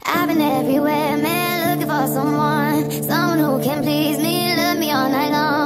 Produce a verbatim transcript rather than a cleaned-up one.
I've been everywhere, man, looking for someone, someone who can please me, love me all night long.